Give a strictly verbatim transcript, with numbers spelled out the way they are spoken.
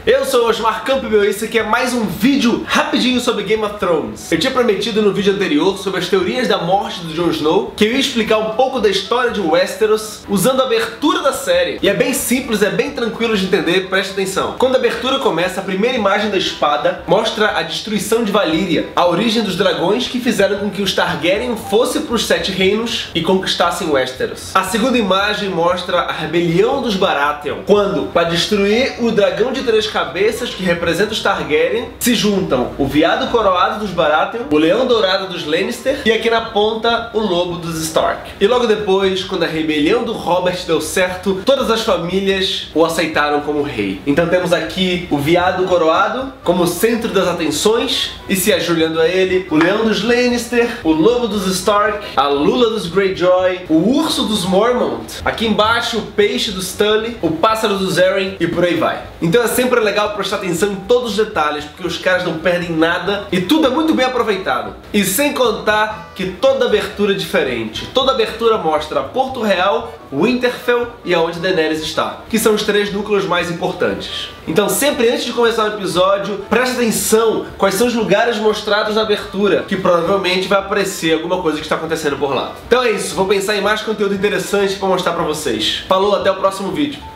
Eu sou o Osmar Campbell e esse aqui é mais um vídeo rapidinho sobre Game of Thrones. Eu tinha prometido no vídeo anterior sobre as teorias da morte do Jon Snow que eu ia explicar um pouco da história de Westeros usando a abertura da série. E é bem simples, é bem tranquilo de entender, preste atenção. Quando a abertura começa, a primeira imagem da espada mostra a destruição de Valíria, a origem dos dragões que fizeram com que os Targaryen fossem para os Sete Reinos e conquistassem Westeros. A segunda imagem mostra a rebelião dos Baratheon, quando, para destruir o dragão de três cabeças que representa os Targaryen, se juntam o veado coroado dos Baratheon, o leão dourado dos Lannister e aqui na ponta o lobo dos Stark. E logo depois, quando a rebelião do Robert deu certo, todas as famílias o aceitaram como rei. Então temos aqui o veado coroado como centro das atenções e se ajoelhando a ele, o leão dos Lannister, o lobo dos Stark, a lula dos Greyjoy, o urso dos Mormont, aqui embaixo o peixe dos Tully, o pássaro dos Arryn e por aí vai. Então é sempre legal prestar atenção em todos os detalhes, porque os caras não perdem nada e tudo é muito bem aproveitado. E sem contar que toda abertura é diferente. Toda abertura mostra Porto Real, Winterfell e aonde Daenerys está, que são os três núcleos mais importantes. Então sempre antes de começar o episódio, preste atenção quais são os lugares mostrados na abertura, que provavelmente vai aparecer alguma coisa que está acontecendo por lá. Então é isso, vou pensar em mais conteúdo interessante para mostrar para vocês. Falou, até o próximo vídeo.